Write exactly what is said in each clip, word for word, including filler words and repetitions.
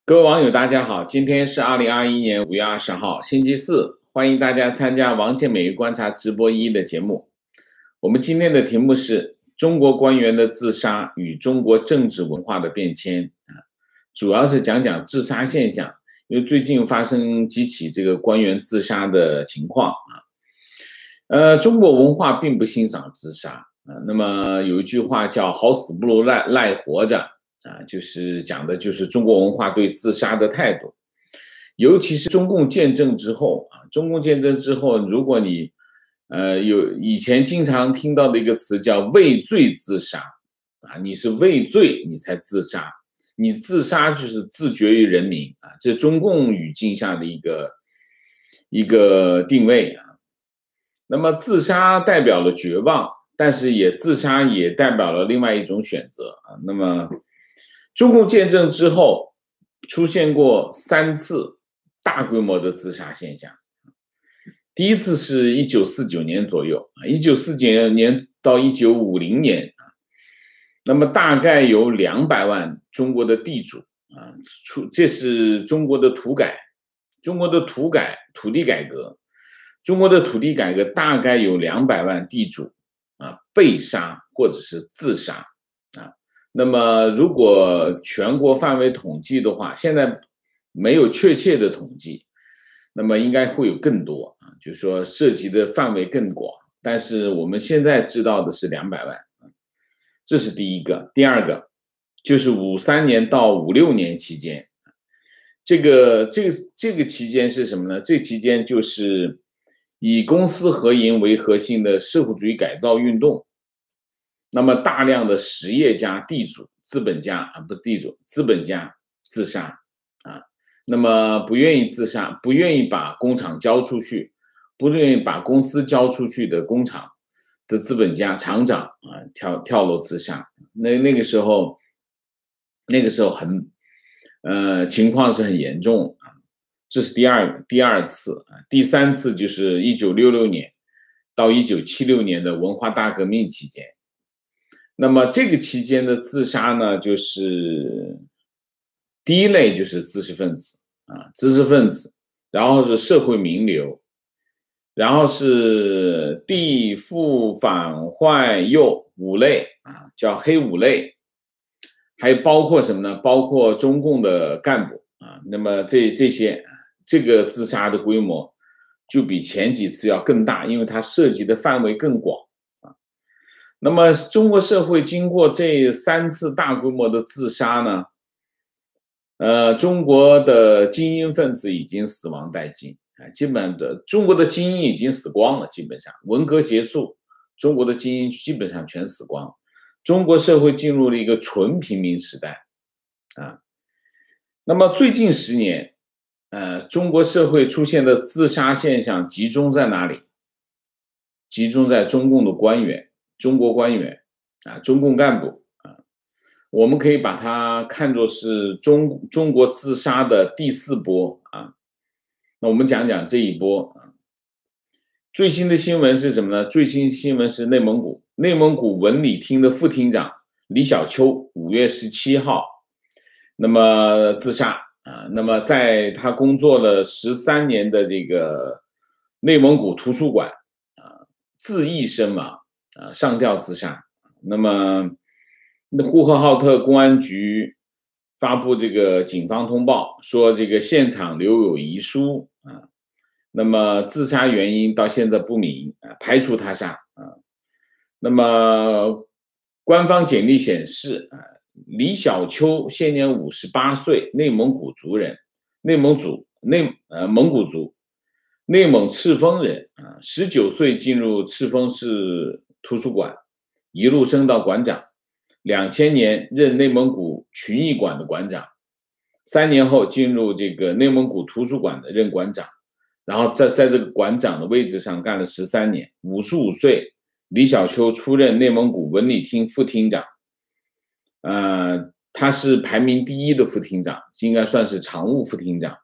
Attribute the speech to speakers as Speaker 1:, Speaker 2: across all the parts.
Speaker 1: 各位网友，大家好，今天是二零二一年五月二十号，星期四，欢迎大家参加王健每日观察直播一的节目。我们今天的题目是中国官员的自杀与中国政治文化的变迁啊，主要是讲讲自杀现象，因为最近发生几起这个官员自杀的情况啊。呃，中国文化并不欣赏自杀啊，那么有一句话叫好死不如赖赖活着。啊，就是讲的就是中国文化对自杀的态度，尤其是中共建政之后啊，中共建政之后，如果你呃有以前经常听到的一个词叫畏罪自杀啊，你是畏罪你才自杀，你自杀就是自绝于人民啊，这中共语境下的一个一个定位啊。那么自杀代表了绝望，但是也自杀也代表了另外一种选择啊。那么中共建政之后，出现过三次大规模的自杀现象。第一次是一九四九年左右啊，一九四九年到一九五零年啊，那么大概有两百万中国的地主啊，出这是中国的土改，中国的土改土地改革，中国的土地改革大概有两百万地主啊被杀或者是自杀啊。那么如果全国范围统计的话，现在没有确切的统计，那么应该会有更多啊，就是说涉及的范围更广，但是我们现在知道的是两百万，这是第一个。第二个就是五三年到五六年期间，这个这个这个期间是什么呢？这期间就是以公私合营为核心的社会主义改造运动。那么大量的实业家、地主、资本家啊，不地主，资本家自杀啊。那么不愿意自杀，不愿意把工厂交出去，不愿意把公司交出去的工厂的资本家、厂长啊，跳跳楼自杀。那那个时候，那个时候很，呃，情况是很严重啊。这是第二第二次啊，第三次就是一九六六年到一九七六年的文化大革命期间。那么这个期间的自杀呢，就是第一类就是知识分子啊，知识分子，然后是社会名流，然后是地富反坏右五类啊，叫黑五类，还包括什么呢？包括中共的干部啊。那么这这些这个自杀的规模就比前几次要更大，因为它涉及的范围更广。那么中国社会经过这三次大规模的自杀呢，呃，中国的精英分子已经死亡殆尽啊，基本的中国的精英已经死光了，基本上文革结束，中国的精英基本上全死光，中国社会进入了一个纯平民时代啊。那么最近十年，呃，中国社会出现的自杀现象集中在哪里？集中在中共的官员。中国官员啊，中共干部啊，我们可以把它看作是中中国自杀的第四波啊。那我们讲讲这一波啊。最新的新闻是什么呢？最新新闻是内蒙古，内蒙古文理厅的副厅长李小秋，五月十七号，那么自杀啊。那么在他工作了十三年的这个内蒙古图书馆啊，自缢身亡。啊，上吊自杀。那么，呼和浩特公安局发布这个警方通报，说这个现场留有遗书啊。那么自杀原因到现在不明啊，排除他杀啊。那么官方简历显示啊，李小秋现年五十八岁，内蒙古族人，内蒙族内呃蒙古族，内蒙赤峰人啊，十九岁进入赤峰市图书馆，一路升到馆长，两千年任内蒙古群艺馆的馆长，三年后进入这个内蒙古图书馆的任馆长，然后在在这个馆长的位置上干了十三年。五十五岁，李小秋出任内蒙古文理厅副厅长，呃，他是排名第一的副厅长，应该算是常务副厅长。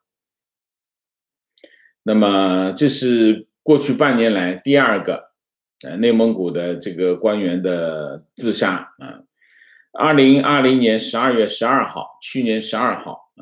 Speaker 1: 那么这是过去半年来第二个呃，内蒙古的这个官员的自杀啊。二零二零年十二月十二号，去年十二号啊，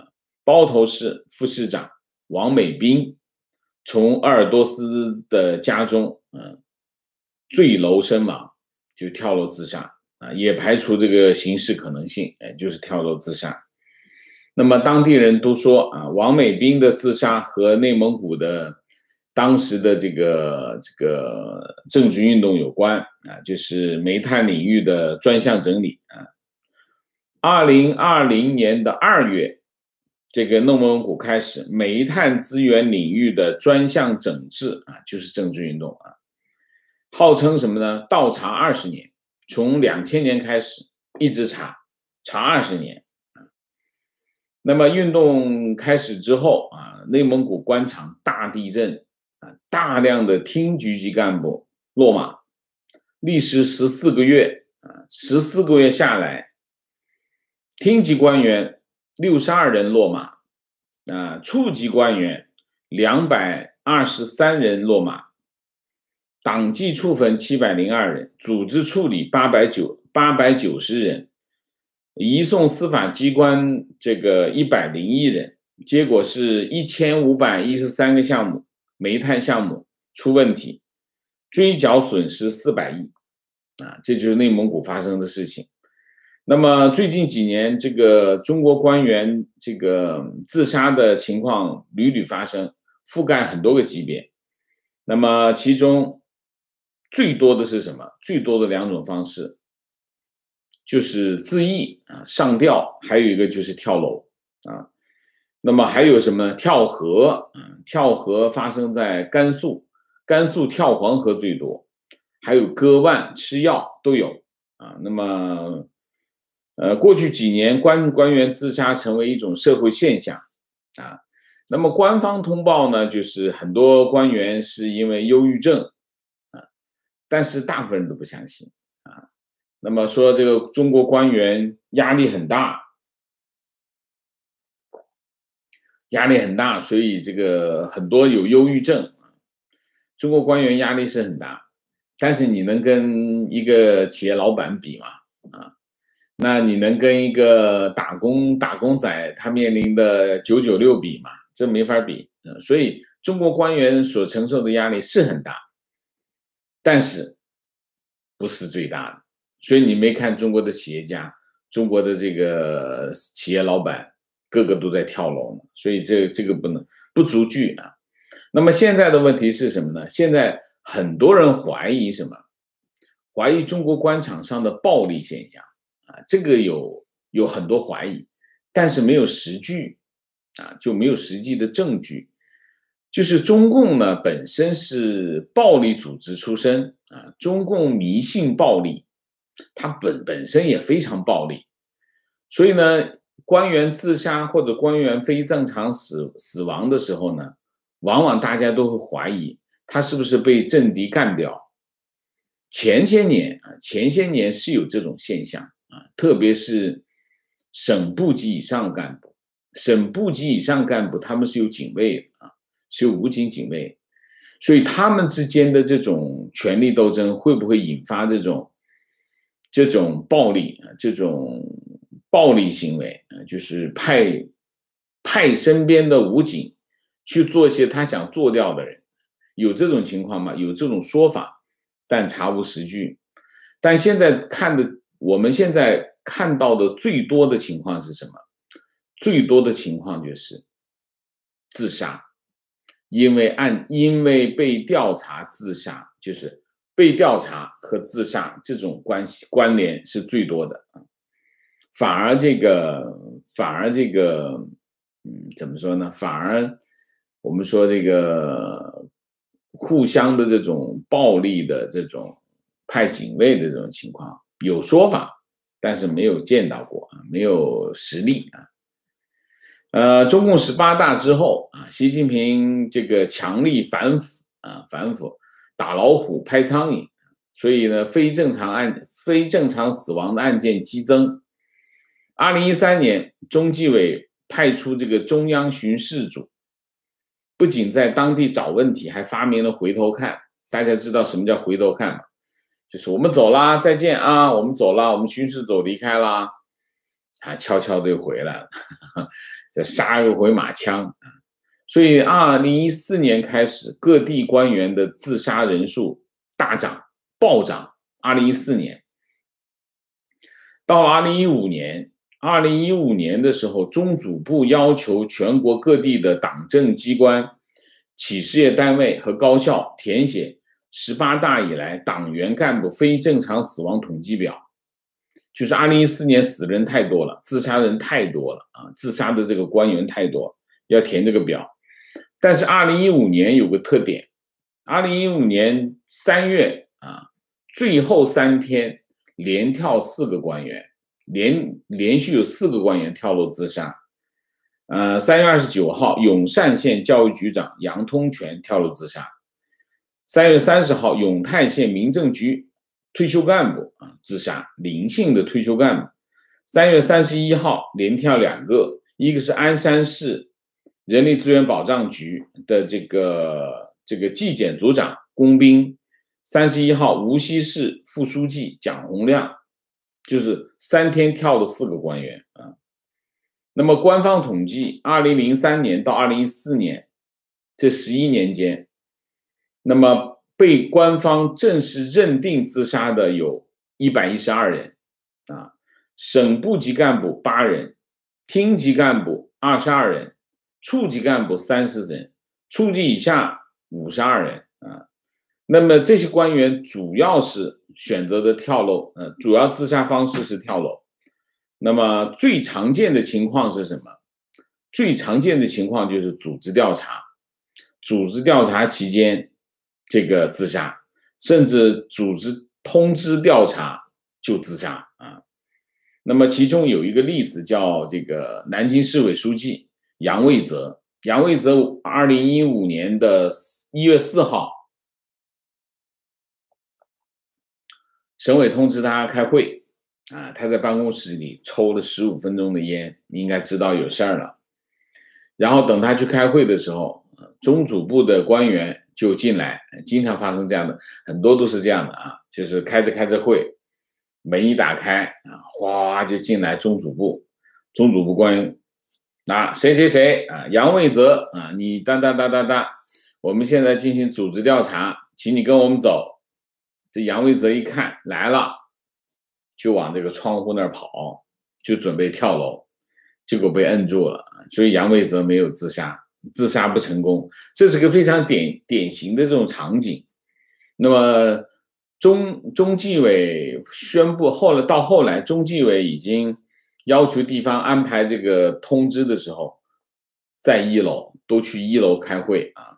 Speaker 1: 包头市副市长王美斌从鄂尔多斯的家中，嗯，坠楼身亡，就跳楼自杀啊，也排除这个刑事可能性，哎，就是跳楼自杀。那么当地人都说啊，王美斌的自杀和内蒙古的当时的这个这个政治运动有关啊，就是煤炭领域的专项整理啊。二零二零年的二月，这个内蒙古开始煤炭资源领域的专项整治啊，就是政治运动啊，号称什么呢？倒查二十年，从两千年开始一直查，查二十年。那么运动开始之后啊，内蒙古官场大地震啊，大量的厅局级干部落马，历时十四个月啊，十四个月下来，厅级官员六十二人落马啊，处级官员两百二十三人落马，党纪处分七百零二人，组织处理八百九八百九十人。移送司法机关这个一百零一人，结果是一千五百一十三个项目煤炭项目出问题，追缴损失四百亿啊，这就是内蒙古发生的事情。那么最近几年，这个中国官员这个自杀的情况屡屡发生，覆盖很多个级别。那么其中最多的是什么？最多的两种方式。就是自缢啊，上吊，还有一个就是跳楼啊。那么还有什么跳河啊？跳河发生在甘肃，甘肃跳黄河最多，还有割腕、吃药都有啊。那么，呃，过去几年官官员自杀成为一种社会现象啊。那么官方通报呢，就是很多官员是因为忧郁症啊，但是大部分人都不相信啊。那么说这个中国官员压力很大，压力很大，所以这个很多有忧郁症。中国官员压力是很大，但是你能跟一个企业老板比吗？啊，那你能跟一个打工打工仔他面临的九九六比吗？这没法比。所以中国官员所承受的压力是很大，但是不是最大的。所以你没看中国的企业家，中国的这个企业老板个个都在跳楼呢，所以这这个不能不足惧啊。那么现在的问题是什么呢？现在很多人怀疑什么？怀疑中国官场上的暴力现象啊，这个有有很多怀疑，但是没有实据啊，就没有实际的证据。就是中共呢本身是暴力组织出身啊，中共迷信暴力。他本本身也非常暴力，所以呢，官员自杀或者官员非正常死死亡的时候呢，往往大家都会怀疑他是不是被政敌干掉。前些年啊，前些年是有这种现象啊，特别是省部级以上干部，省部级以上干部他们是有警卫的啊，是有武警警卫，所以他们之间的这种权力斗争会不会引发这种？这种暴力啊，这种暴力行为啊，就是派派身边的武警去做一些他想做掉的人，有这种情况吗？有这种说法，但查无实据。但现在看的，我们现在看到的最多的情况是什么？最多的情况就是自杀，因为案因为被调查自杀，就是。被调查和自杀这种关系关联是最多的啊，反而这个反而这个嗯怎么说呢？反而我们说这个互相的这种暴力的这种派警卫的这种情况有说法，但是没有见到过啊，没有实例啊。呃，中共十八大之后啊，习近平这个强力反腐啊反腐。打老虎拍苍蝇，所以呢，非正常案、非正常死亡的案件激增。二零一三年，中纪委派出这个中央巡视组，不仅在当地找问题，还发明了回头看。大家知道什么叫回头看吗？就是我们走啦，再见啊，我们走啦，我们巡视组离开啦，啊，悄悄的又回来了。 这杀个回马枪啊。所以二零一四年开始，各地官员的自杀人数大涨暴涨。二零一四年到了二零一五年，二零一五年的时候，中组部要求全国各地的党政机关、企事业单位和高校填写十八大以来党员干部非正常死亡统计表。就是二零一四年死人太多了，自杀人太多了啊，自杀的这个官员太多，要填这个表。但是二零一五年有个特点，二零一五年三月啊，最后三天连跳四个官员，连连续有四个官员跳楼自杀。呃，三月二十九号，永善县教育局长杨通权跳楼自杀。三月三十号，永泰县民政局退休干部啊自杀，林姓的退休干部。三月三十一号，连跳两个，一个是鞍山市人力资源保障局的这个这个纪检组长龚斌，三十一号无锡市副书记蒋洪亮，就是三天跳了四个官员啊。那么官方统计，二零零三年到二零一四年这十一年间，那么被官方正式认定自杀的有一百一十二人啊，省部级干部八人，厅级干部二十二人。处级干部三十人，处级以下五十二人啊。那么这些官员主要是选择的跳楼，呃，主要自杀方式是跳楼。那么最常见的情况是什么？最常见的情况就是组织调查，组织调查期间这个自杀，甚至组织通知调查就自杀啊。那么其中有一个例子叫这个南京市委书记杨卫泽，杨卫泽二零一五年的一月四号，省委通知他开会啊，他在办公室里抽了十五分钟的烟，你应该知道有事儿了。然后等他去开会的时候，中组部的官员就进来，经常发生这样的，很多都是这样的啊，就是开着开着会，门一打开啊，哗就进来中组部，中组部官员。那谁谁谁啊，杨卫泽啊，你哒哒哒哒哒，我们现在进行组织调查，请你跟我们走。这杨卫泽一看来了，就往这个窗户那儿跑，就准备跳楼，结果被摁住了，所以杨卫泽没有自杀，自杀不成功。这是个非常典典型的这种场景。那么中中纪委宣布，后来到后来，中纪委已经要求地方安排这个通知的时候，在一楼都去一楼开会啊。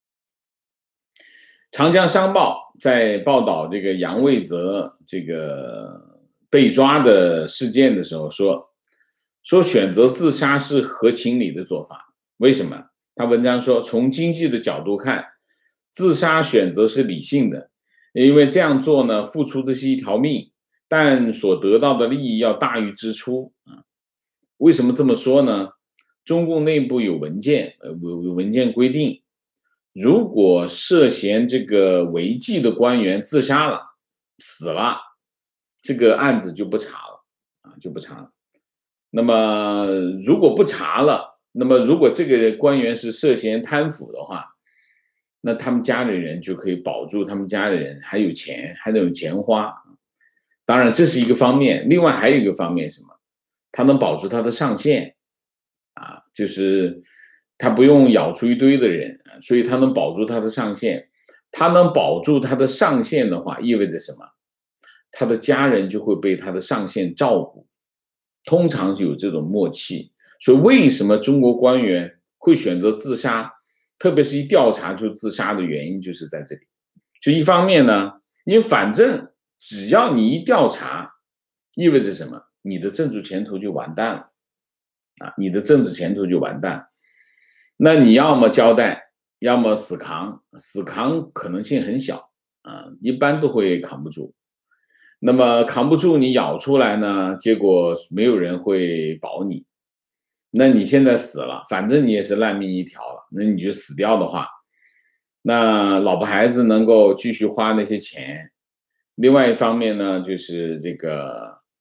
Speaker 1: 长江商报在报道这个杨卫泽这个被抓的事件的时候说，说选择自杀是合情理的做法。为什么？他文章说，从经济的角度看，自杀选择是理性的，因为这样做呢，付出的是一条命。但所得到的利益要大于支出啊。为什么这么说呢？中共内部有文件，呃，有文件规定，如果涉嫌这个违纪的官员自杀了、死了，这个案子就不查了啊，就不查了。那么如果不查了，那么如果这个人官员是涉嫌贪腐的话，那他们家里人就可以保住他们家里人还有钱，还能有钱花。当然这是一个方面，另外还有一个方面什么？他能保住他的上限啊，就是他不用咬出一堆的人，所以他能保住他的上限。他能保住他的上限的话，意味着什么？他的家人就会被他的上限照顾，通常就有这种默契。所以为什么中国官员会选择自杀，特别是一调查就自杀的原因就是在这里。就一方面呢，因为反正只要你一调查，意味着什么？你的政治前途就完蛋了啊！你的政治前途就完蛋。那你要么交代，要么死扛，死扛可能性很小啊，一般都会扛不住。那么扛不住，你咬出来呢，结果没有人会保你。那你现在死了，反正你也是烂命一条了，那你就死掉的话，那老婆孩子能够继续花那些钱。另外一方面呢，就是这个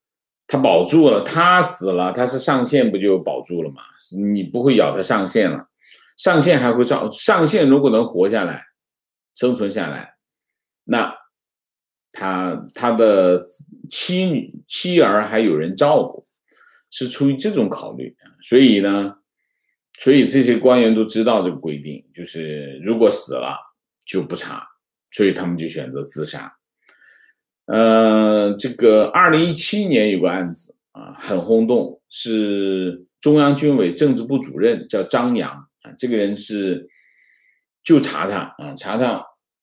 Speaker 1: 他保住了，他死了，他是上线不就保住了吗？你不会咬他上线了，上线还会照上线，如果能活下来，生存下来，那他他的妻女妻儿还有人照顾，是出于这种考虑，所以呢，所以这些官员都知道这个规定，就是如果死了就不查，所以他们就选择自杀。呃，这个二零一七年有个案子啊，很轰动，是中央军委政治部主任叫张扬啊，这个人是就查他啊，查他，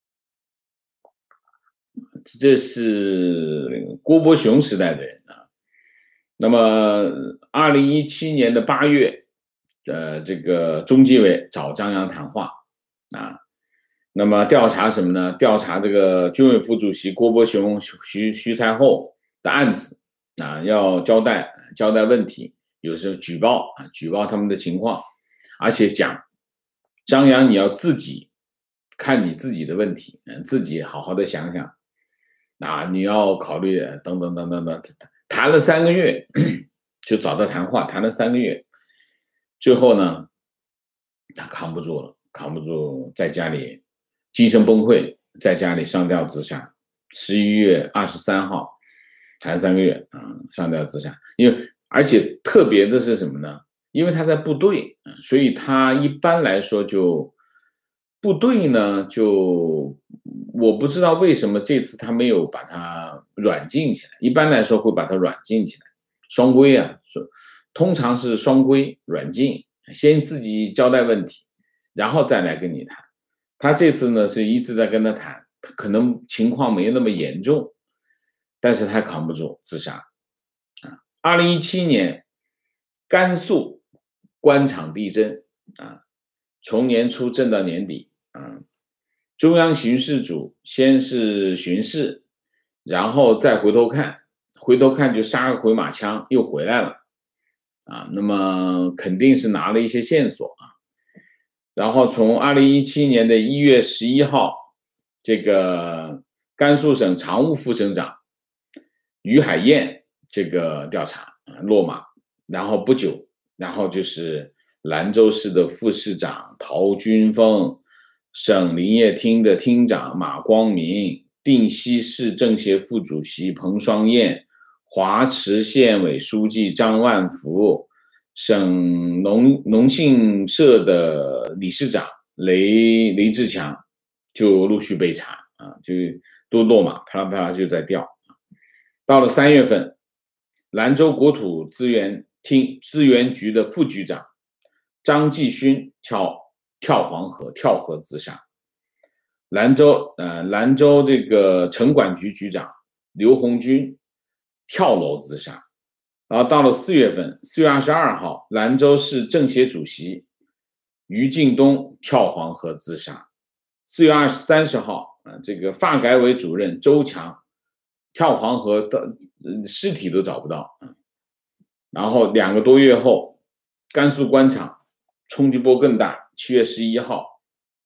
Speaker 1: 这是郭伯雄时代的人啊。那么二零一七年的八月，呃，这个中纪委找张扬谈话啊。那么调查什么呢？调查这个军委副主席郭伯雄、徐徐才厚的案子啊，要交代交代问题，有时候举报啊，举报他们的情况，而且讲张扬你要自己看你自己的问题，嗯，自己好好的想想啊，你要考虑等等等等等，谈了三个月，就找他谈话，谈了三个月，最后呢，他扛不住了，扛不住，在家里。精神崩溃，在家里上吊自杀。十一月二十三号，谈三个月啊，上吊自杀。因为而且特别的是什么呢？因为他在部队，所以他一般来说就部队呢，就我不知道为什么这次他没有把他软禁起来。一般来说会把他软禁起来，双规啊，通常是双规软禁，先自己交代问题，然后再来跟你谈。他这次呢是一直在跟他谈，可能情况没那么严重，但是他扛不住自杀。啊，二零一七年，甘肃官场地震啊，从年初震到年底啊，中央巡视组先是巡视，然后再回头看，回头看就杀个回马枪又回来了啊，那么肯定是拿了一些线索啊。然后从二零一七年的一月十一号，这个甘肃省常务副省长于海燕这个调查落马，然后不久，然后就是兰州市的副市长陶军峰，省林业厅的厅长马光明，定西市政协副主席彭双燕，华池县委书记张万福，省农农信社的理事长雷雷志强就陆续被查啊，就都落马，啪啦啪啦就在调。到了三月份，兰州国土资源厅资源局的副局长张继勋跳跳黄河跳河自杀，兰州呃兰州这个城管局局长刘红军跳楼自杀。然后到了四月份，四月二十二号，兰州市政协主席于敬东跳黄河自杀。四月二十三十号，啊，这个发改委主任周强跳黄河的尸体都找不到。然后两个多月后，甘肃官场冲击波更大。七月十一号，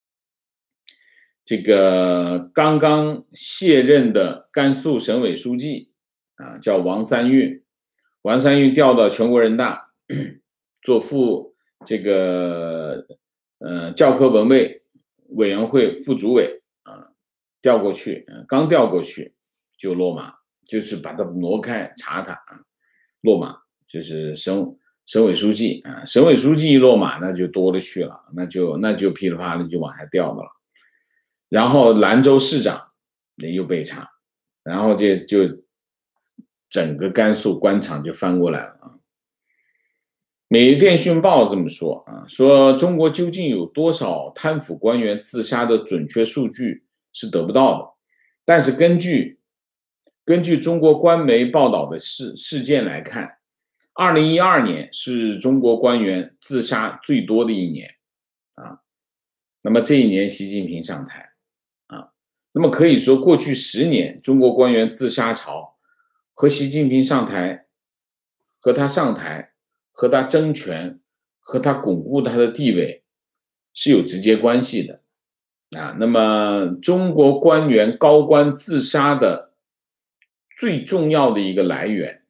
Speaker 1: 这个刚刚卸任的甘肃省委书记啊，叫王三运。王三运调到全国人大做副这个呃教科文卫委员会副主委啊，调过去，刚调过去就落马，就是把他挪开查他啊，落马就是省省委书记啊，省委书记一落马那就多了去了，那就那就噼里啪啦就往下掉的了。然后兰州市长也又被查，然后就就。整个甘肃官场就翻过来了啊！每日电讯报这么说啊，说中国究竟有多少贪腐官员自杀的准确数据是得不到的，但是根据根据中国官媒报道的事事件来看，二零一二年是中国官员自杀最多的一年啊。那么这一年习近平上台啊，那么可以说过去十年中国官员自杀潮。和习近平上台，和他上台，和他争权，和他巩固他的地位是有直接关系的啊。那么中国官员高官自杀的最重要的一个来源，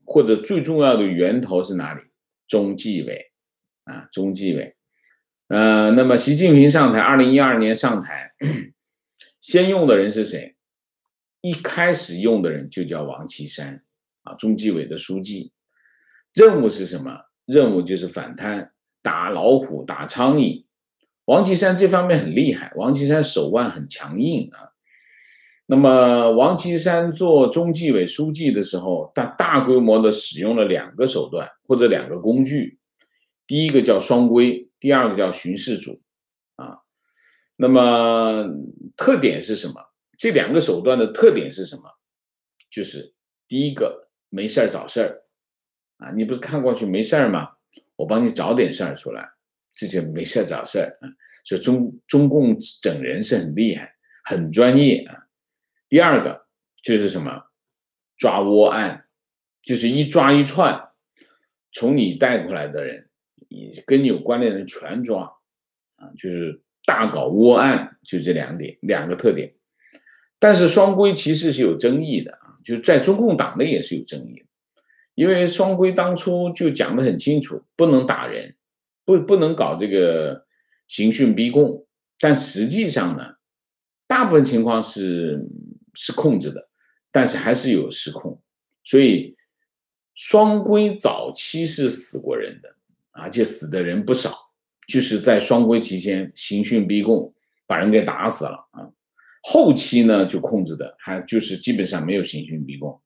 Speaker 1: 或者最重要的源头是哪里？中纪委啊，中纪委。呃，那么习近平上台，二零一二年上台，先用的人是谁？一开始用的人就叫王岐山啊，中纪委的书记。任务是什么？任务就是反贪，打老虎，打苍蝇。王岐山这方面很厉害，王岐山手腕很强硬啊。那么王岐山做中纪委书记的时候，他大规模的使用了两个手段或者两个工具，第一个叫双规，第二个叫巡视组啊。那么特点是什么？这两个手段的特点是什么？就是第一个，没事儿找事儿啊，你不是看过去没事儿吗？我帮你找点事儿出来，这就没事儿找事儿啊。所以中中共整人是很厉害，很专业啊。第二个就是什么？抓窝案，就是一抓一串，从你带过来的人，跟你有关联的人全抓啊，就是大搞窝案，就这两点，两个特点。但是双规其实是有争议的啊，就是在中共党内也是有争议的，因为双规当初就讲得很清楚，不能打人，不不能搞这个刑讯逼供，但实际上呢，大部分情况是是控制的，但是还是有失控，所以双规早期是死过人的，而且死的人不少，就是在双规期间刑讯逼供，把人给打死了啊。后期呢就控制的还就是基本上没有刑讯逼供，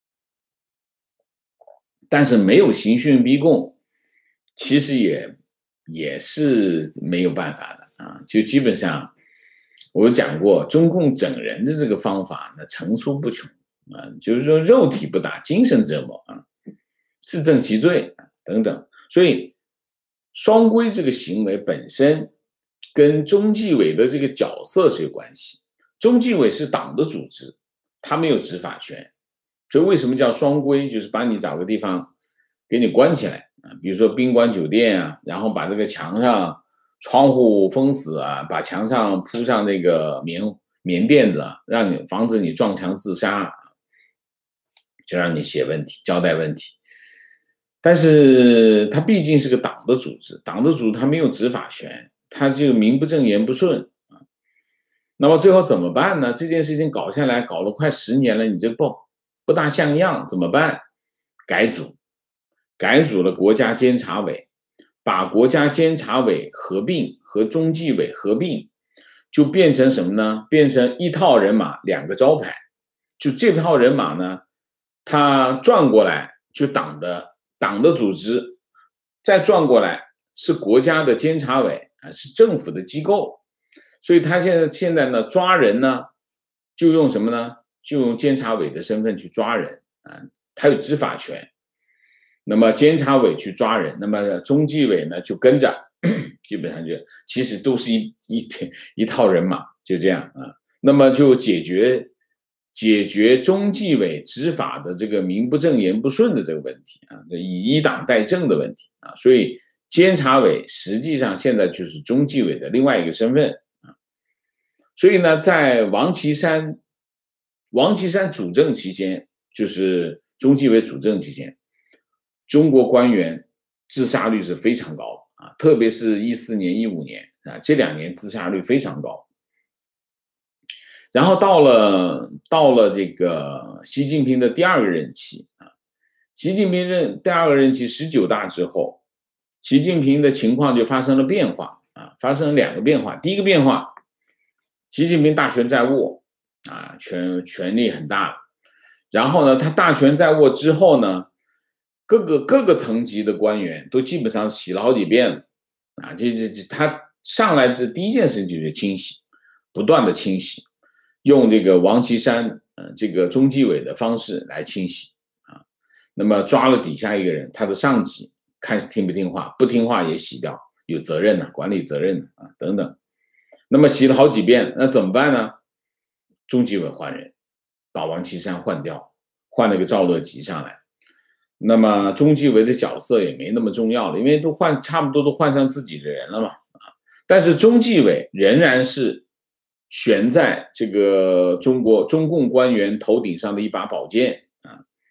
Speaker 1: 但是没有刑讯逼供，其实也也是没有办法的啊，就基本上。我讲过，中共整人的这个方法呢层出不穷啊，就是说肉体不打，精神折磨啊，自证其罪等等。所以双规这个行为本身跟中纪委的这个角色是有关系。中纪委是党的组织，它没有执法权，所以为什么叫双规？就是把你找个地方给你关起来啊，比如说宾馆酒店啊，然后把这个墙上。窗户封死啊，把墙上铺上那个棉棉垫子啊，让你防止你撞墙自杀，就让你写问题、交代问题。但是它毕竟是个党的组织，党的组织它没有执法权，它就名不正言不顺啊。那么最后怎么办呢？这件事情搞下来，搞了快十年了，你这不不大像样，怎么办？改组，改组了国家监察委。把国家监察委合并和中纪委合并，就变成什么呢？变成一套人马，两个招牌。就这套人马呢，他转过来就党的党的组织，再转过来是国家的监察委啊，是政府的机构。所以他现在现在呢抓人呢，就用什么呢？就用监察委的身份去抓人啊，他有执法权。那么监察委去抓人，那么中纪委呢就跟着，基本上就其实都是一一一套人马，就这样啊。那么就解决解决中纪委执法的这个名不正言不顺的这个问题啊，这以一党代政的问题啊。所以监察委实际上现在就是中纪委的另外一个身份啊。所以呢，在王岐山王岐山主政期间，就是中纪委主政期间。中国官员自杀率是非常高啊，特别是一四年、一五年啊，这两年自杀率非常高。然后到了到了这个习近平的第二个任期啊，习近平任第二个任期十九大之后，习近平的情况就发生了变化啊，发生了两个变化。第一个变化，习近平大权在握啊，权权力很大了。然后呢，他大权在握之后呢。各个各个层级的官员都基本上洗了好几遍了啊！这这这，他上来的第一件事情就是清洗，不断的清洗，用这个王岐山呃这个中纪委的方式来清洗啊。那么抓了底下一个人，他的上级看听不听话，不听话也洗掉，有责任的，管理责任的啊等等。那么洗了好几遍，那怎么办呢？中纪委换人，把王岐山换掉，换了个赵乐际上来。那么中纪委的角色也没那么重要了，因为都换差不多都换上自己的人了嘛啊。但是中纪委仍然是悬在这个中国中共官员头顶上的一把宝剑啊。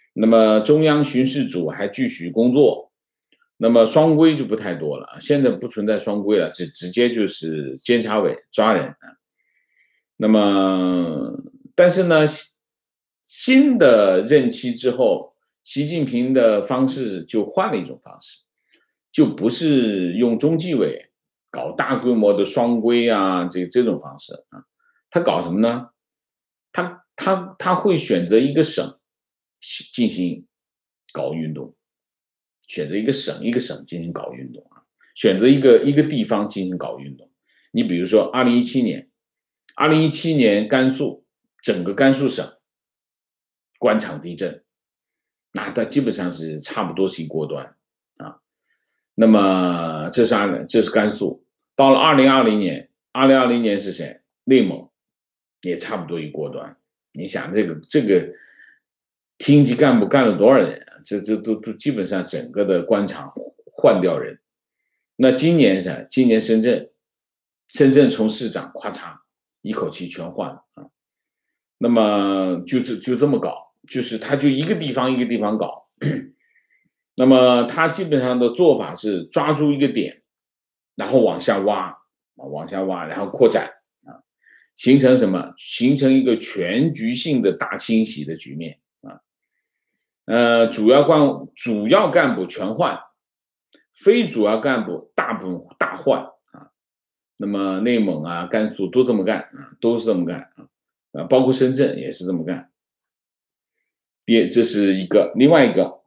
Speaker 1: 那么中央巡视组还继续工作，那么双规就不太多了，现在不存在双规了，直直接就是监察委抓人啊。那么，但是呢，新的任期之后，习近平的方式就换了一种方式，就不是用中纪委搞大规模的双规啊，这这种方式啊，他搞什么呢？他他他会选择一个省进行搞运动，选择一个省一个省进行搞运动啊，选择一个一个地方进行搞运动。你比如说，二零一七年，二零一七年甘肃整个甘肃省官场地震，那它基本上是差不多是一锅端啊。那么这是二这是甘肃，到了二零二零年，二零二零年是谁？内蒙也差不多一锅端。你想这个这个厅级干部干了多少人啊？这这都都基本上整个的官场换掉人。那今年是今年深圳，深圳从市长咔嚓一口气全换啊。那么就是就这么搞，就是他就一个地方一个地方搞。那么他基本上的做法是抓住一个点，然后往下挖，往下挖，然后扩展啊，形成什么？形成一个全局性的大清洗的局面啊。呃，主要干主要干部全换，非主要干部大部分大换啊。那么内蒙啊、甘肃都这么干啊，都是这么干啊，啊，包括深圳也是这么干。第，这是一个，另外一个。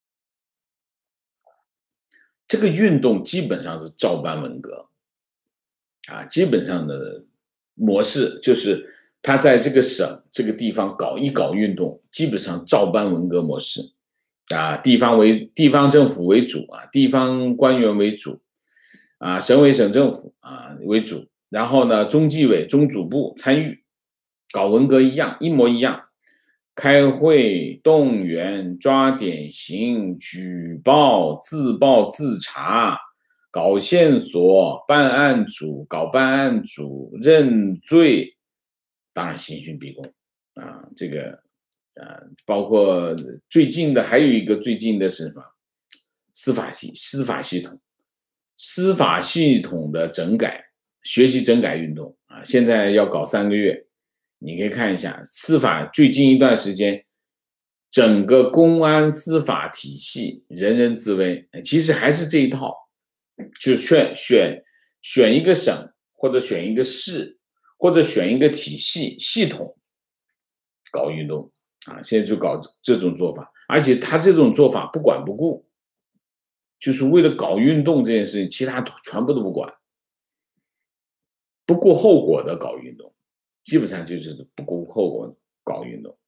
Speaker 1: 这个运动基本上是照搬文革，啊，基本上的模式就是他在这个省这个地方搞一搞运动，基本上照搬文革模式，啊，地方为地方政府为主啊，地方官员为主，啊，省委省政府啊为主，然后呢，中纪委中组部参与，搞文革一样，一模一样。开会、动员、抓典型、举报、自报自查、搞线索、办案组、搞办案组、认罪，当然刑讯逼供啊，这个啊，包括最近的还有一个最近的是什么？司法系司法系统，司法系统的整改，学习整改运动啊，现在要搞三个月。你可以看一下司法最近一段时间，整个公安司法体系人人自危，其实还是这一套，就选选选一个省，或者选一个市，或者选一个体系系统搞运动啊，现在就搞这种做法，而且他这种做法不管不顾，就是为了搞运动这件事情，其他全部都不管，不顾后果的搞运动。基本上就是不顾后果搞运动。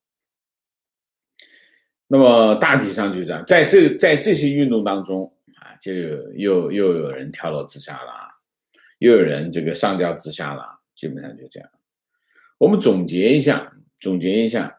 Speaker 1: 那么大体上就这样，在这在这些运动当中啊，就又又有人跳楼自杀了，又有人这个上吊自杀了，基本上就这样。我们总结一下，总结一下，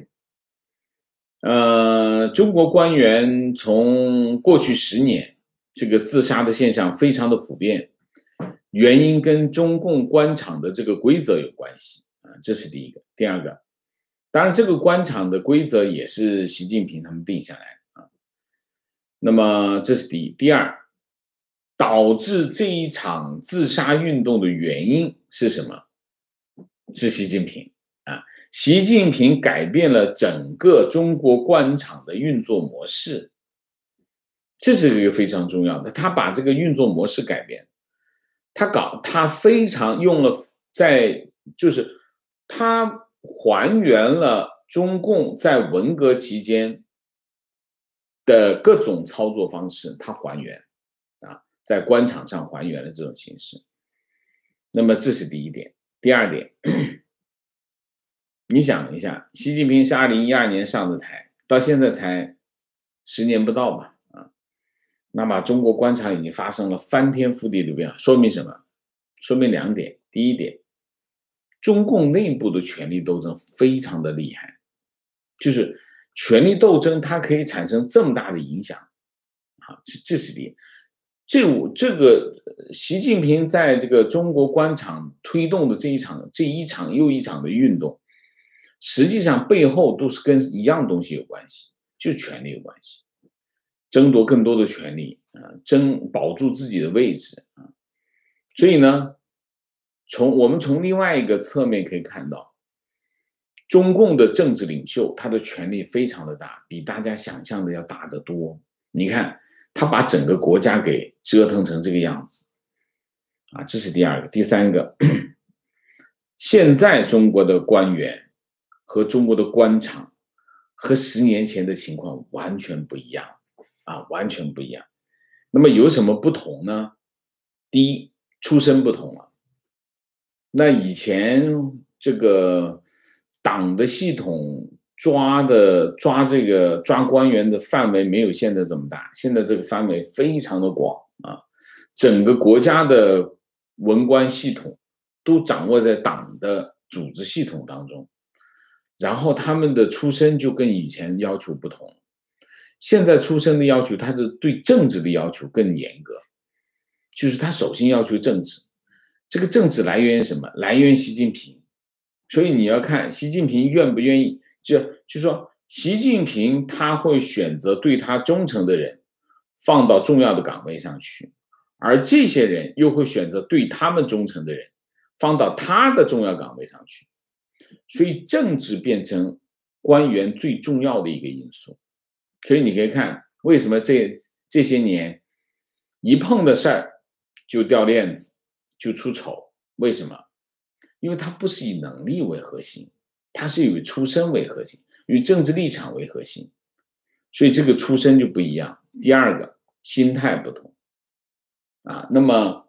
Speaker 1: 呃，中国官员从过去十年，这个自杀的现象非常的普遍。原因跟中共官场的这个规则有关系啊，这是第一个。第二个，当然这个官场的规则也是习近平他们定下来的啊。那么这是第一。第二，导致这一场自杀运动的原因是什么？是习近平啊，习近平改变了整个中国官场的运作模式，这是一个非常重要的。他把这个运作模式改变。他搞，他非常用了在，就是他还原了中共在文革期间的各种操作方式，他还原啊，在官场上还原了这种形式。那么这是第一点。第二点，你想一下，习近平是二零一二年上的台，到现在才十年不到吧？那么中国官场已经发生了翻天覆地的变化，说明什么？说明两点。第一点，中共内部的权力斗争非常的厉害，就是权力斗争它可以产生这么大的影响，啊，这这是第一。这这个习近平在这个中国官场推动的这一场这一场又一场的运动，实际上背后都是跟一样东西有关系， 就权力有关系，争夺更多的权利啊，争保住自己的位置啊。所以呢，从我们从另外一个侧面可以看到，中共的政治领袖他的权力非常的大，比大家想象的要大得多。你看，他把整个国家给折腾成这个样子啊，这是第二个。第三个，现在中国的官员和中国的官场和十年前的情况完全不一样啊，完全不一样。那么有什么不同呢？第一，出身不同了。那以前这个党的系统抓的抓这个抓官员的范围没有现在这么大，现在这个范围非常的广啊，整个国家的文官系统都掌握在党的组织系统当中，然后他们的出身就跟以前要求不同，现在出身的要求，他是对政治的要求更严格，就是他首先要求政治，这个政治来源于什么？来源于习近平。所以你要看习近平愿不愿意，就就说习近平他会选择对他忠诚的人放到重要的岗位上去，而这些人又会选择对他们忠诚的人放到他的重要岗位上去。所以政治变成官员最重要的一个因素。所以你可以看为什么这这些年一碰的事儿就掉链子，就出丑，为什么？因为他不是以能力为核心，他是以出身为核心，以政治立场为核心，所以这个出身就不一样。第二个，心态不同啊。那么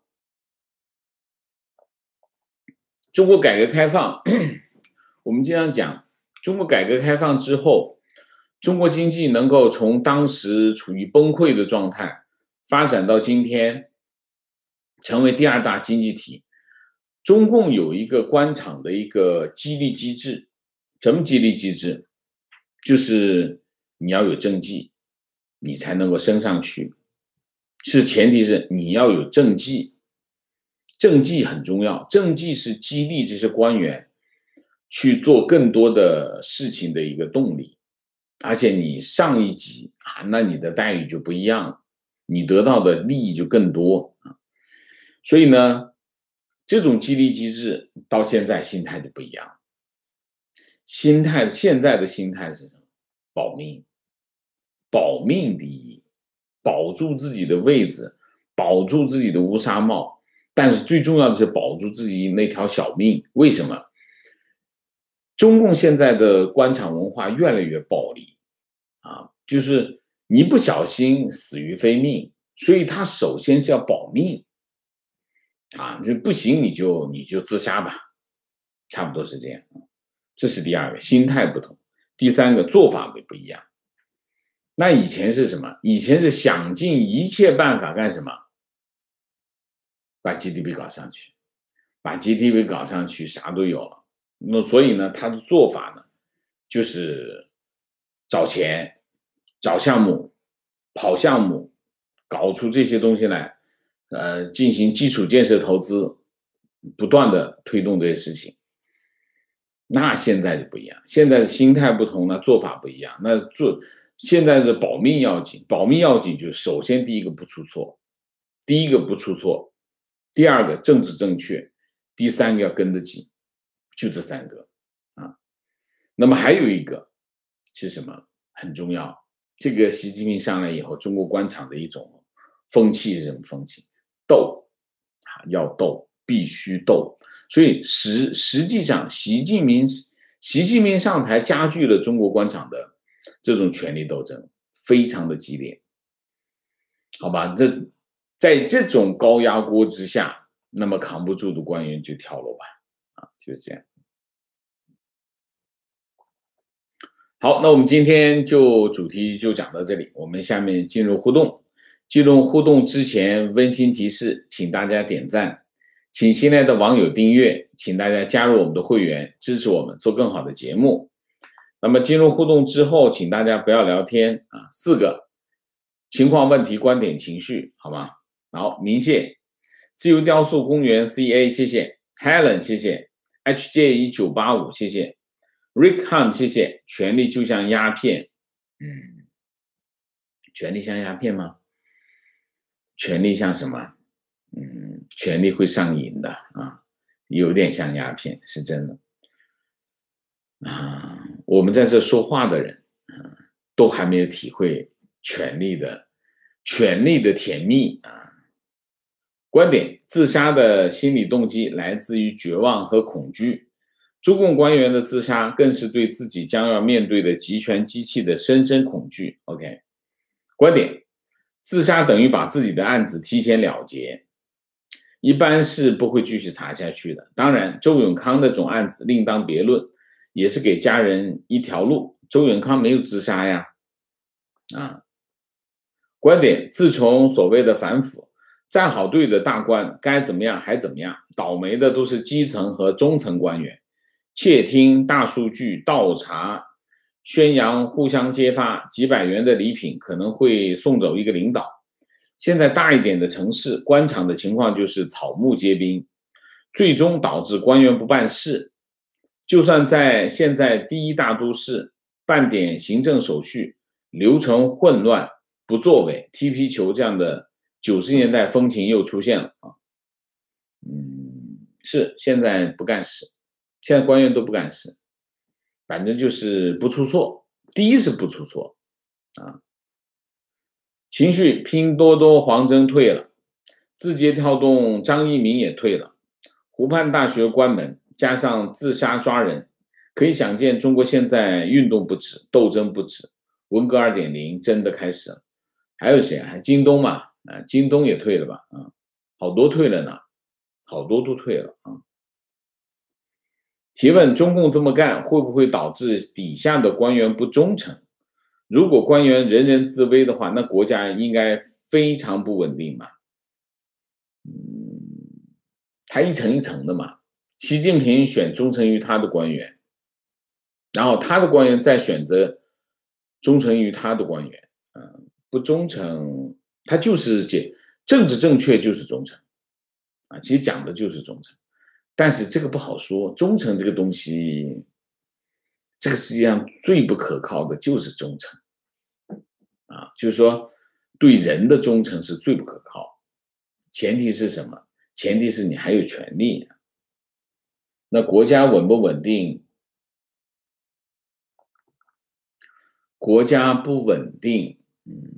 Speaker 1: 中国改革开放，我们经常讲，中国改革开放之后，中国经济能够从当时处于崩溃的状态发展到今天成为第二大经济体，中共有一个官场的一个激励机制。什么激励机制？就是你要有政绩，你才能够升上去，是前提是你要有政绩，政绩很重要，政绩是激励这些官员去做更多的事情的一个动力。而且你上一级啊，那你的待遇就不一样，你得到的利益就更多啊。所以呢，这种激励机制到现在心态就不一样，心态现在的心态是什么？保命，保命第一，保住自己的位置，保住自己的乌纱帽，但是最重要的是保住自己那条小命。为什么？中共现在的官场文化越来越暴力啊，就是你不小心死于非命，所以他首先是要保命啊，这不行你就你就自杀吧，差不多是这样。这是第二个，心态不同。第三个，做法不一样。那以前是什么？以前是想尽一切办法干什么？把 G D P 搞上去，把 G D P 搞上去，啥都有了。那所以呢，他的做法呢，就是找钱、找项目、跑项目，搞出这些东西来，呃，进行基础建设投资，不断的推动这些事情。那现在就不一样，现在的心态不同，那做法不一样。那做现在的保命要紧，保命要紧就是首先第一个不出错，第一个不出错，第二个政治正确，第三个要跟得紧，就这三个啊。那么还有一个是什么？很重要。这个习近平上来以后，中国官场的一种风气是什么风气？斗啊，要斗，必须斗。所以实实际上，习近平习近平上台加剧了中国官场的这种权力斗争，非常的激烈。好吧，这在这种高压锅之下，那么扛不住的官员就跳楼吧，啊，就是这样。好，那我们今天就主题就讲到这里，我们下面进入互动。进入互动之前，温馨提示，请大家点赞，请新来的网友订阅，请大家加入我们的会员，支持我们做更好的节目。那么进入互动之后，请大家不要聊天啊，四个情况、问题、观点、情绪，好吗？好，明谢，自由雕塑公园 C A 谢谢 ，Helen 谢谢 ，H J 一九八五谢谢 ，Rick Hunt 谢谢，权力就像鸦片，嗯。 权力像鸦片吗？权力像什么？嗯，权力会上瘾的啊，有点像鸦片，是真的啊。我们在这说话的人，啊，都还没有体会权力的权力的甜蜜啊。观点：自杀的心理动机来自于绝望和恐惧。中共官员的自杀更是对自己将要面对的集权机器的深深恐惧。OK，观点：自杀等于把自己的案子提前了结，一般是不会继续查下去的。当然，周永康那种案子另当别论，也是给家人一条路。周永康没有自杀呀，啊。观点：自从所谓的反腐，站好队的大官该怎么样还怎么样，倒霉的都是基层和中层官员。窃听、大数据、倒查、宣扬互相揭发，几百元的礼品可能会送走一个领导。现在大一点的城市，官场的情况就是草木皆兵，最终导致官员不办事。就算在现在第一大都市，办点行政手续，流程混乱，不作为，踢皮球这样的九十年代风情又出现了啊。嗯，是现在不干事。现在官员都不干事，反正就是不出错。第一是不出错啊。情绪：拼多多黄峥退了，字节跳动张一鸣也退了，湖畔大学关门，加上自杀抓人，可以想见中国现在运动不止，斗争不止，文革 二点零 真的开始了。还有谁啊？京东嘛，啊，京东也退了吧？啊，好多退了呢，好多都退了啊。提问：中共这么干会不会导致底下的官员不忠诚？如果官员人人自危的话，那国家应该非常不稳定嘛。嗯，他一层一层的嘛。习近平选忠诚于他的官员，然后他的官员再选择忠诚于他的官员。嗯，不忠诚，他就是这政治正确就是忠诚啊，其实讲的就是忠诚。但是这个不好说，忠诚这个东西，这个世界上最不可靠的就是忠诚啊，就是说对人的忠诚是最不可靠。前提是什么？前提是你还有权利。那国家稳不稳定？国家不稳定，嗯，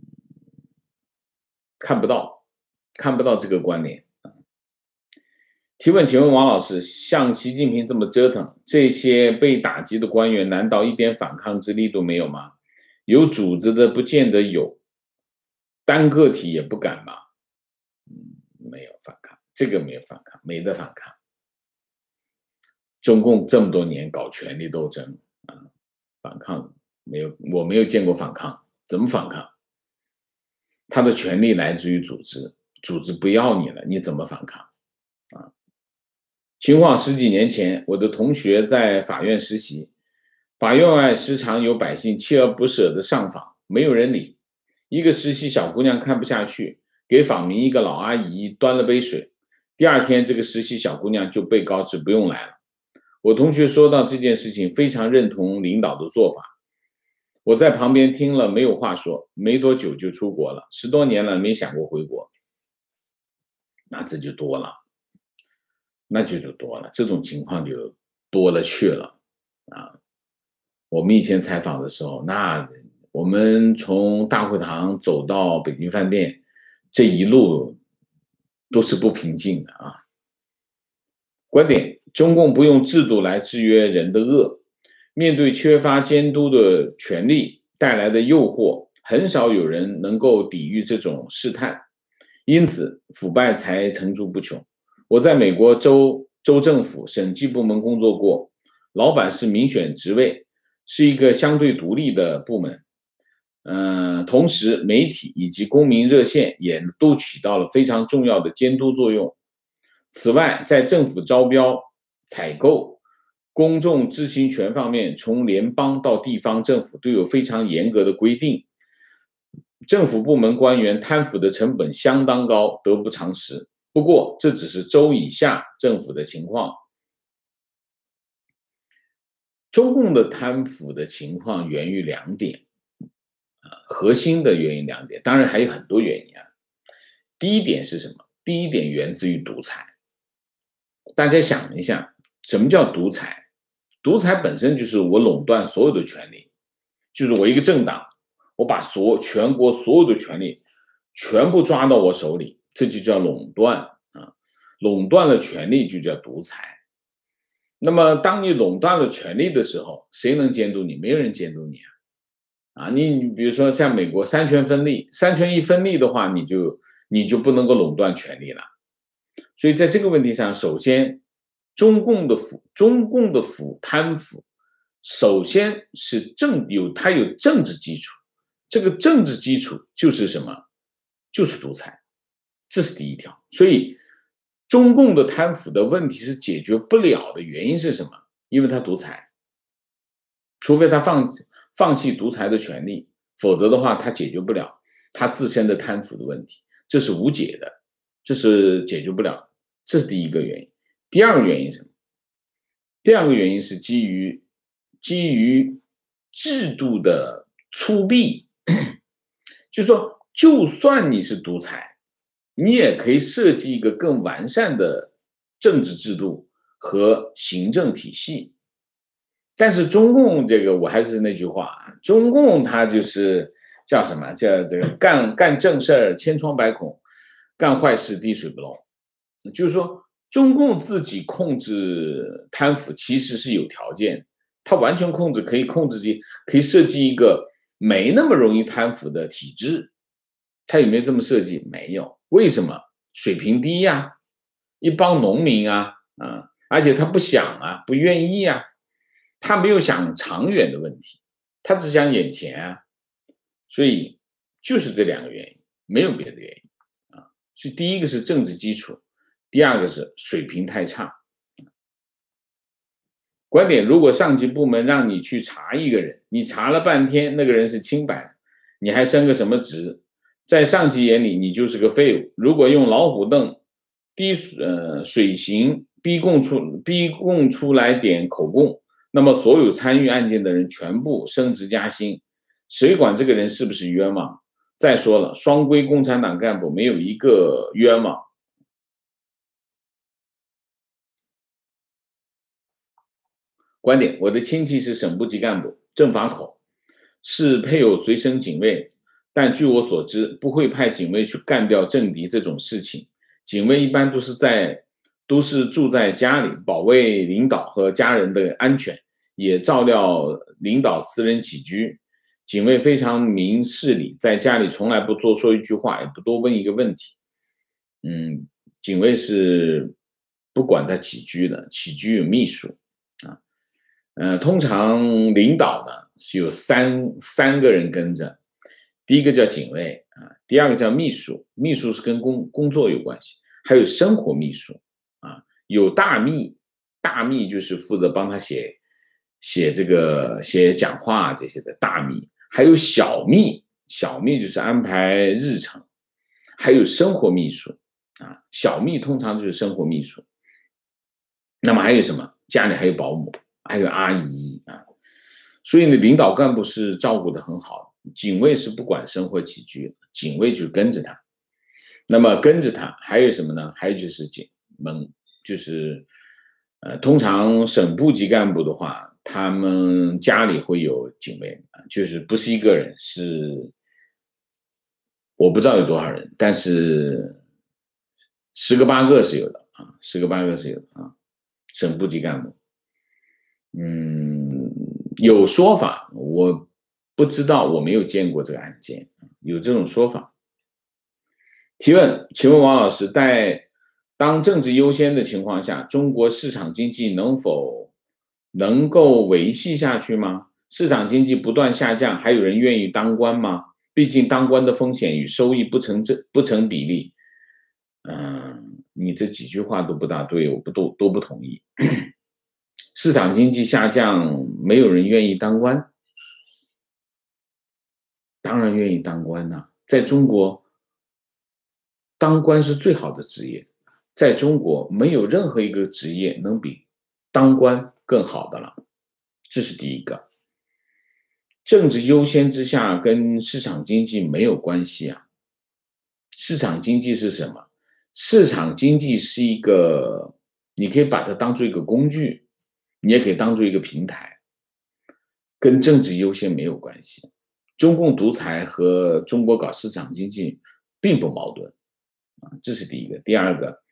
Speaker 1: 看不到，看不到这个关联。提问：请问王老师，像习近平这么折腾，这些被打击的官员难道一点反抗之力都没有吗？有组织的不见得有，单个体也不敢吧？嗯，没有反抗，这个没有反抗，没得反抗。中共这么多年搞权力斗争啊，反抗没有，我没有见过反抗，怎么反抗？他的权力来自于组织，组织不要你了，你怎么反抗？啊？情况十几年前，我的同学在法院实习，法院外时常有百姓锲而不舍地上访，没有人理。一个实习小姑娘看不下去，给访民一个老阿姨端了杯水。第二天，这个实习小姑娘就被告知不用来了。我同学说到这件事情，非常认同领导的做法。我在旁边听了没有话说，没多久就出国了，十多年了没想过回国。那这就多了。那就就多了，这种情况就多了去了啊！我们以前采访的时候，那我们从大会堂走到北京饭店，这一路都是不平静的啊。观点：中共不用制度来制约人的恶，面对缺乏监督的权力带来的诱惑，很少有人能够抵御这种试探，因此腐败才层出不穷。我在美国州州政府审计部门工作过，老板是民选职位，是一个相对独立的部门。嗯、呃，同时媒体以及公民热线也都起到了非常重要的监督作用。此外，在政府招标、采购、公众知情权方面，从联邦到地方政府都有非常严格的规定。政府部门官员贪腐的成本相当高，得不偿失。不过，这只是州以下政府的情况。中共的贪腐的情况源于两点，啊， 核心的原因两点，当然还有很多原因啊。第一点是什么？第一点源自于独裁。大家想一下，什么叫独裁？独裁本身就是我垄断所有的权利，就是我一个政党，我把所全国所有的权利全部抓到我手里，这就叫垄断啊。垄断了权力就叫独裁。那么当你垄断了权力的时候，谁能监督你？没有人监督你啊！啊，你比如说像美国三权分立，三权一分立的话，你就你就不能够垄断权力了。所以在这个问题上，首先中共的腐中共的腐贪腐，首先是政有它有政治基础，这个政治基础就是什么？就是独裁，这是第一条。所以中共的贪腐的问题是解决不了的原因是什么？因为它独裁，除非他放放弃独裁的权利，否则的话他解决不了他自身的贪腐的问题，这是无解的，这是解决不了的，这是第一个原因。第二个原因是什么？第二个原因是基于基于制度的粗鄙，就是说，就算你是独裁，你也可以设计一个更完善的政治制度和行政体系。但是中共这个，我还是那句话啊，中共它就是叫什么？叫这个干干正事儿千疮百孔，干坏事滴水不漏。就是说，中共自己控制贪腐其实是有条件，它完全控制，可以控制，可以设计一个没那么容易贪腐的体制。它有没有这么设计？没有。为什么？水平低呀、啊，一帮农民啊啊，而且他不想啊，不愿意啊。他没有想长远的问题，他只想眼前啊，所以就是这两个原因，没有别的原因啊。所以第一个是政治基础，第二个是水平太差。观点：如果上级部门让你去查一个人，你查了半天，那个人是清白，你还升个什么职？在上级眼里，你就是个废物。如果用老虎凳滴呃水刑逼供出逼供出来点口供。那么所有参与案件的人全部升职加薪，谁管这个人是不是冤枉？再说了，双规共产党干部没有一个冤枉。观点：我的亲戚是省部级干部，政法口，是配有随身警卫，但据我所知，不会派警卫去干掉政敌这种事情。警卫一般都是在都是住在家里，保卫领导和家人的安全。也照料领导私人起居，警卫非常明事理，在家里从来不多说一句话，也不多问一个问题。嗯，警卫是不管他起居的，起居有秘书啊。呃，通常领导呢是有三三个人跟着，第一个叫警卫啊，第二个叫秘书，秘书是跟工工作有关系，还有生活秘书啊，有大秘，大秘就是负责帮他写。写这个写讲话这些的大秘，还有小秘，小秘就是安排日程，还有生活秘书啊，小秘通常就是生活秘书。那么还有什么？家里还有保姆，还有阿姨啊，所以呢，领导干部是照顾得很好，警卫是不管生活起居，警卫就跟着他。那么跟着他还有什么呢？还有就是警门，就是呃，通常省部级干部的话。他们家里会有警卫，就是不是一个人，是我不知道有多少人，但是十个八个是有的啊，十个八个是有的啊，省部级干部。嗯，有说法，我不知道，我没有见过这个案件，有这种说法。提问：请问王老师，在当政治优先的情况下，中国市场经济能否能够维系下去吗？市场经济不断下降，还有人愿意当官吗？毕竟当官的风险与收益不成正不成比例。嗯，你这几句话都不大对，我不都都不同意。市场经济下降，没有人愿意当官，当然愿意当官呐、啊。在中国，当官是最好的职业，在中国没有任何一个职业能比当官更好的了，这是第一个。 政治优先之下跟市场经济没有关系啊。市场经济是什么？市场经济是一个，你可以把它当做一个工具，你也可以当做一个平台，跟政治优先没有关系。中共独裁和中国搞市场经济并不矛盾啊，这是第一个。第二个，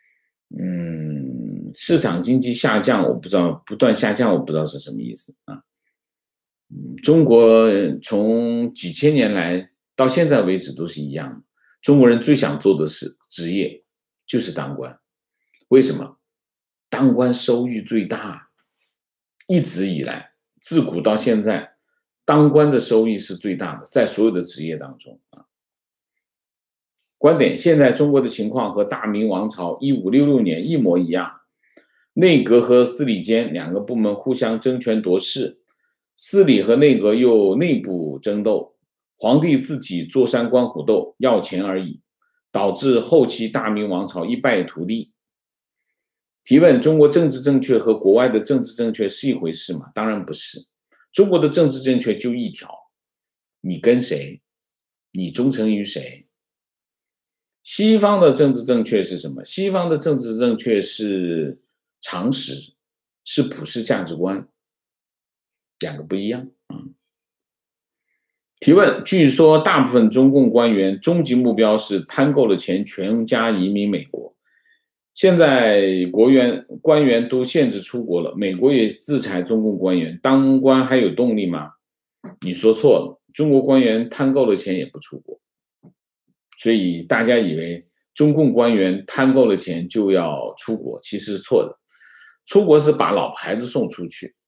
Speaker 1: 嗯，市场经济下降，我不知道不断下降，我不知道是什么意思啊。嗯，中国从几千年来到现在为止都是一样的。中国人最想做的是职业就是当官，为什么？当官收益最大，一直以来自古到现在，当官的收益是最大的，在所有的职业当中啊。观点：现在中国的情况和大明王朝一五六六年一模一样，内阁和司礼监两个部门互相争权夺势，司礼和内阁又内部争斗，皇帝自己坐山观虎斗，要钱而已，导致后期大明王朝一败涂地。提问：中国政治正确和国外的政治正确是一回事吗？当然不是。中国的政治正确就一条，你跟谁，你忠诚于谁。西方的政治正确是什么？西方的政治正确是常识，是普世价值观，两个不一样。嗯。提问：据说大部分中共官员终极目标是贪够了钱全家移民美国，现在国员官员都限制出国了，美国也制裁中共官员，当官还有动力吗？你说错了，中国官员贪够了钱也不出国，所以大家以为中共官员贪够了钱就要出国，其实是错的。出国是把老婆孩子送出去，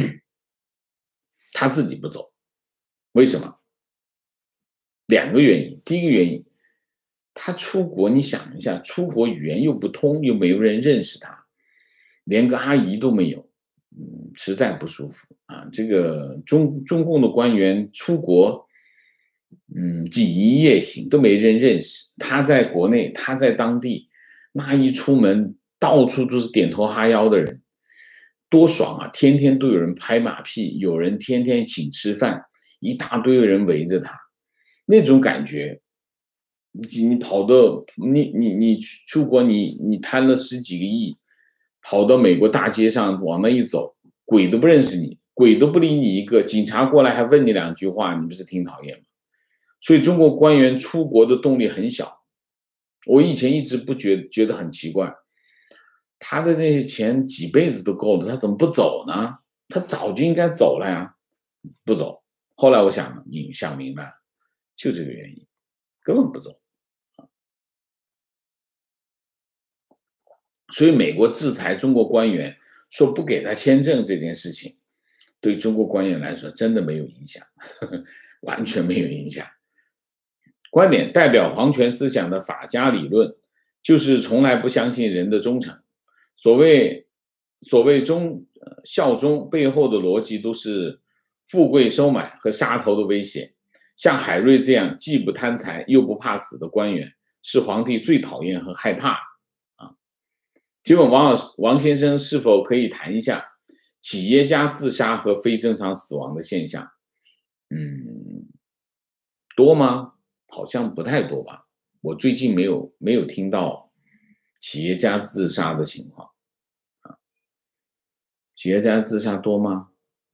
Speaker 1: 他自己不走，为什么？两个原因。第一个原因，他出国，你想一下，出国语言又不通，又没有人认识他，连个阿姨都没有，嗯，实在不舒服啊。这个中中共的官员出国，嗯，锦衣夜行都没人认识，他在国内，他在当地，那一出门到处都是点头哈腰的人，多爽啊！天天都有人拍马屁，有人天天请吃饭，一大堆人围着他。那种感觉，你跑到你你你出国，你你贪了十几个亿，跑到美国大街上往那一走，鬼都不认识你，鬼都不理你一个，警察过来还问你两句话，你不是挺讨厌吗？所以中国官员出国的动力很小。我以前一直不觉觉得很奇怪，他的那些钱几辈子都够了，他怎么不走呢？他早就应该走了呀，不走。后来我想，你想明白了。就这个原因，根本不走。所以美国制裁中国官员，说不给他签证这件事情，对中国官员来说真的没有影响，呵呵，完全没有影响。观点：代表皇权思想的法家理论，就是从来不相信人的忠诚。所谓所谓忠效忠背后的逻辑都是富贵收买和杀头的威胁。像海瑞这样既不贪财又不怕死的官员，是皇帝最讨厌和害怕啊。提问：王老师，王先生是否可以谈一下企业家自杀和非正常死亡的现象？嗯，多吗？好像不太多吧。我最近没有没有听到企业家自杀的情况啊。企业家自杀多吗？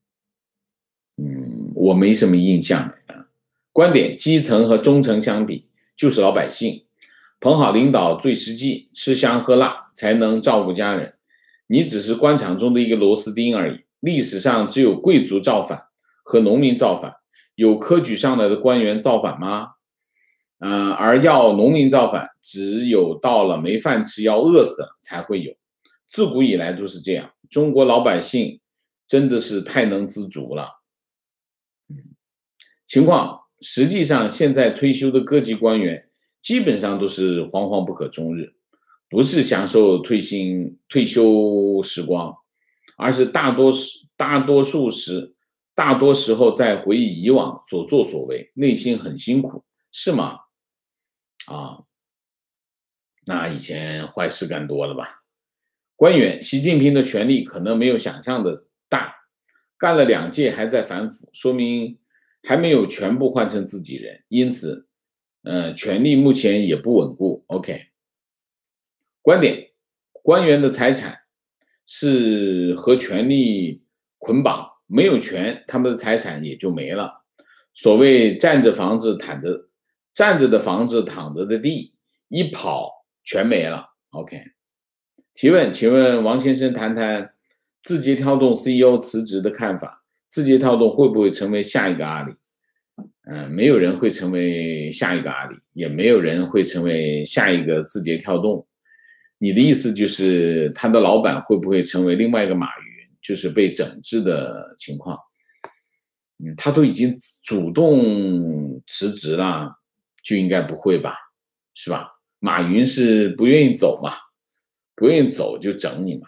Speaker 1: 嗯，我没什么印象啊。观点：基层和中层相比，就是老百姓。捧好领导最实际，吃香喝辣才能照顾家人。你只是官场中的一个螺丝钉而已。历史上只有贵族造反和农民造反，有科举上来的官员造反吗？呃，而要农民造反，只有到了没饭吃要饿死了才会有。自古以来都是这样。中国老百姓真的是太能知足了。嗯，情况。实际上，现在退休的各级官员基本上都是惶惶不可终日，不是享受退薪退休时光，而是大多大多数时大多时候在回忆以往所作所为，内心很辛苦，是吗？啊，那以前坏事干多了吧？官员，习近平的权力可能没有想象的大，干了两届还在反腐，说明还没有全部换成自己人，因此，呃，权力目前也不稳固。OK， 观点：官员的财产是和权力捆绑，没有权，他们的财产也就没了。所谓站着房子躺着，站着的房子躺着的地，一跑全没了。OK， 提问，请问王先生谈谈字节跳动 C E O 辞职的看法，字节跳动会不会成为下一个阿里？嗯、呃，没有人会成为下一个阿里，也没有人会成为下一个字节跳动。你的意思就是他的老板会不会成为另外一个马云，就是被整治的情况？嗯，他都已经主动辞职了，就应该不会吧，是吧？马云是不愿意走嘛，不愿意走就整你嘛。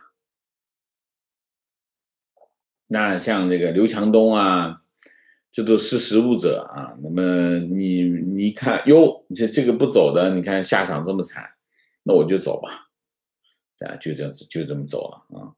Speaker 1: 那像这个刘强东啊，这都识时务者啊。那么你你看，哟，这这个不走的，你看下场这么惨，那我就走吧，啊，就这样子，就这么走了啊。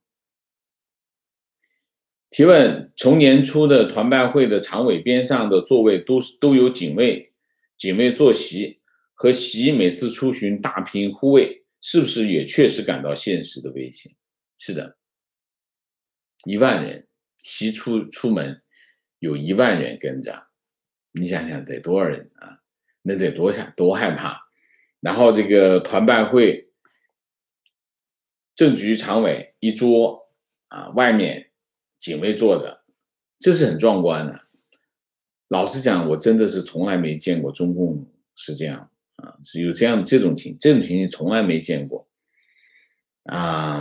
Speaker 1: 提问：从年初的团拜会的常委边上的座位都都有警卫，警卫坐席，和习每次出巡大屏护卫，是不是也确实感到现实的危险？是的，一万人，习出出门有一万人跟着，你想想得多少人啊？那得多想多害怕。然后这个团拜会，政局常委一桌啊，外面警卫坐着，这是很壮观的。老实讲，我真的是从来没见过中共是这样啊，是有这样这种情这种情形从来没见过啊。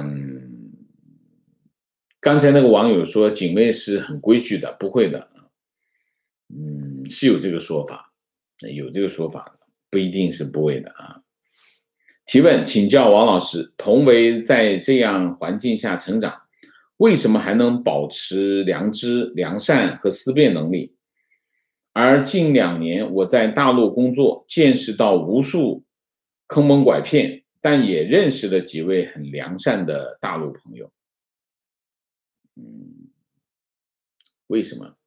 Speaker 1: 刚才那个网友说警卫是很规矩的，不会的，嗯，是有这个说法，有这个说法的，不一定是不会的啊。提问，请教王老师，同为在这样环境下成长，为什么还能保持良知、良善和思辨能力？而近两年我在大陆工作，见识到无数坑蒙拐骗，但也认识了几位很良善的大陆朋友。嗯，为什么？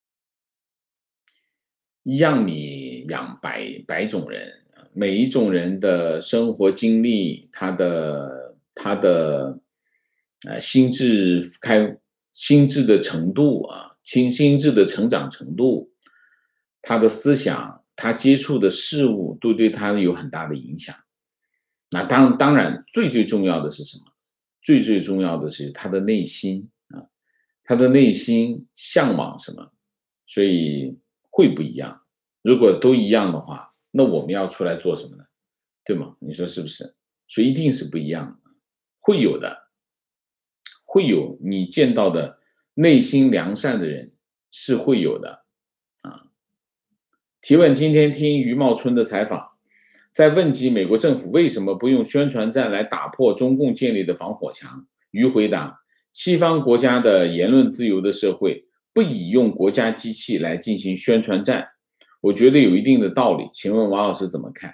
Speaker 1: 一样米养百百种人，每一种人的生活经历，他的他的呃心智开心智的程度啊，心心智的成长程度，他的思想，他接触的事物都对他有很大的影响。那当当然，最最重要的是什么？最最重要的是他的内心啊，他的内心向往什么，所以会不一样。如果都一样的话，那我们要出来做什么呢？对吗？你说是不是？所以一定是不一样的，会有的，会有你见到的内心良善的人是会有的啊。提问：今天听余茂春的采访，在问及美国政府为什么不用宣传战来打破中共建立的防火墙，余回答：西方国家的言论自由的社会不以用国家机器来进行宣传战，我觉得有一定的道理，请问王老师怎么看？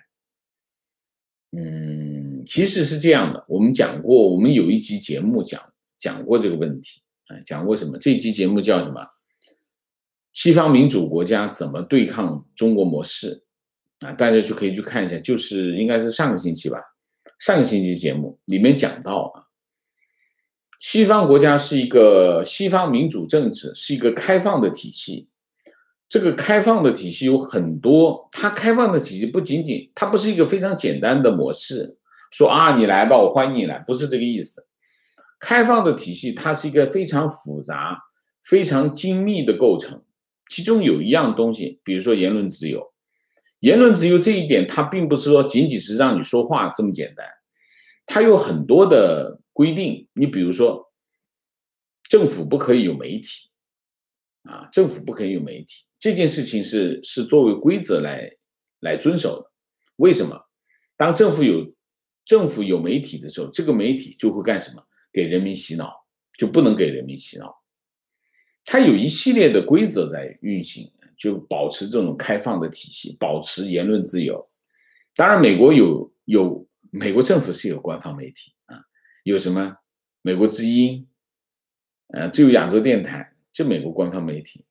Speaker 1: 嗯，其实是这样的，我们讲过，我们有一集节目讲讲过这个问题啊，讲过什么？这一集节目叫什么？西方民主国家怎么对抗中国模式啊？大家就可以去看一下，就是应该是上个星期吧，上个星期节目里面讲到啊，西方国家是一个西方民主政治是一个开放的体系。这个开放的体系有很多，它开放的体系不仅仅，它不是一个非常简单的模式，说啊你来吧，我欢迎你来，不是这个意思。开放的体系它是一个非常复杂、非常精密的构成，其中有一样东西，比如说言论自由。言论自由这一点，它并不是说仅仅是让你说话这么简单，它有很多的规定。你比如说，政府不可以有媒体啊，政府不可以有媒体。这件事情是是作为规则来来遵守的。为什么？当政府有政府有媒体的时候，这个媒体就会干什么？给人民洗脑，就不能给人民洗脑。它有一系列的规则在运行，就保持这种开放的体系，保持言论自由。当然，美国有有美国政府是有官方媒体啊，有什么美国之音，呃，自由亚洲电台，这美国官方媒体。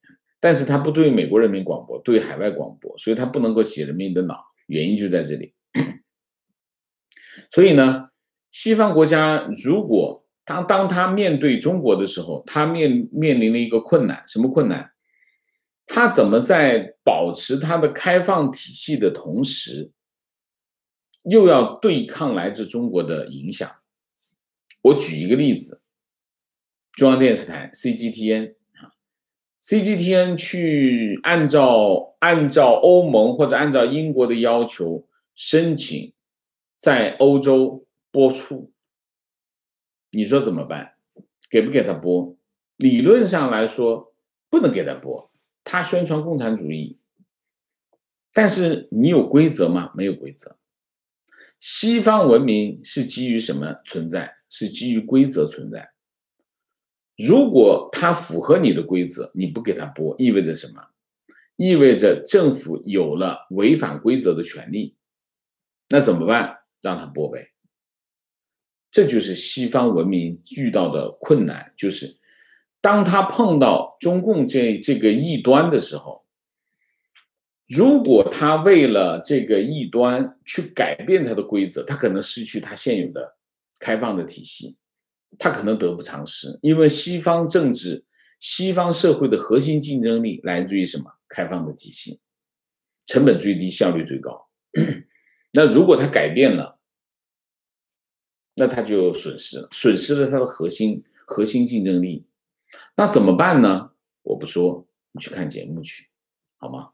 Speaker 1: 但是他不对美国人民广播，对海外广播，所以他不能够洗人民的脑，原因就在这里。所以呢，西方国家如果当当他面对中国的时候，他面面临了一个困难，什么困难？他怎么在保持他的开放体系的同时，又要对抗来自中国的影响？我举一个例子，中央电视台 C G T N 啊 ，C G T N 去按照按照欧盟或者按照英国的要求申请在欧洲播出，你说怎么办？给不给他播？理论上来说不能给他播，他宣传共产主义。但是你有规则吗？没有规则。西方文明是基于什么存在？是基于规则存在。如果它符合你的规则，你不给它播，意味着什么？意味着政府有了违反规则的权利。那怎么办？让它播呗。这就是西方文明遇到的困难，就是当他碰到中共这这个异端的时候，如果他为了这个异端去改变他的规则，他可能失去他现有的开放的体系，他可能得不偿失。因为西方政治、西方社会的核心竞争力来自于什么？开放的体系，成本最低，效率最高。那如果他改变了，那他就损失了，损失了他的核心核心竞争力。那怎么办呢？我不说，你去看节目去，好吗？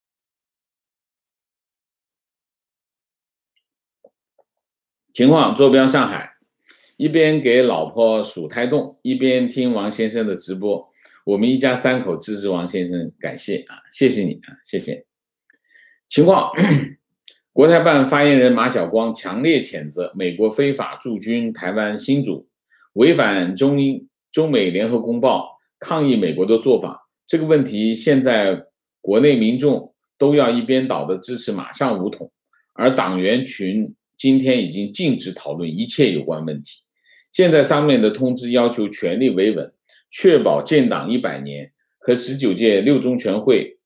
Speaker 1: 情况坐标上海，一边给老婆数胎动，一边听王先生的直播。我们一家三口支持王先生，感谢啊，谢谢你啊，谢谢。情况，国台办发言人马晓光强烈谴责美国非法驻军台湾新竹，违反中英中美联合公报，抗议美国的做法。这个问题现在国内民众都要一边倒的支持马上武统，而党员群今天已经禁止讨论一切有关问题。现在上面的通知要求全力维稳，确保建党一百年和十九届六中全会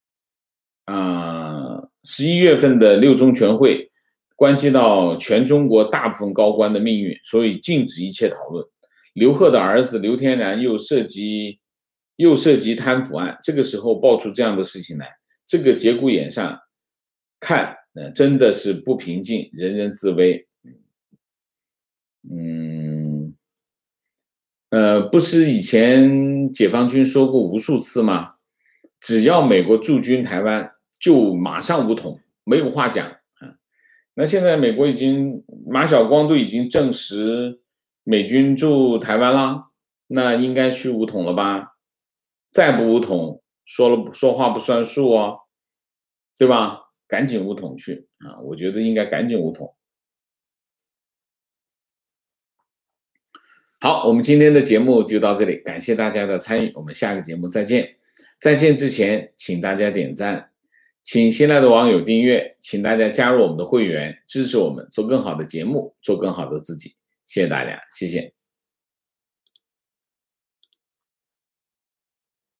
Speaker 1: 啊，十一月份的六中全会关系到全中国大部分高官的命运，所以禁止一切讨论。刘鹤的儿子刘天然又涉及又涉及贪腐案，这个时候爆出这样的事情来，这个节骨眼上看，呃，真的是不平静，人人自危。嗯，呃，不是以前解放军说过无数次吗？只要美国驻军台湾，就马上武统，没有话讲啊。那现在美国已经，马晓光都已经证实美军驻台湾了，那应该去武统了吧？再不武统，说了说话不算数哦，对吧？赶紧武统去啊！我觉得应该赶紧武统。好，我们今天的节目就到这里，感谢大家的参与，我们下个节目再见。再见之前，请大家点赞，请新来的网友订阅，请大家加入我们的会员，支持我们做更好的节目，做更好的自己。谢谢大家，谢谢。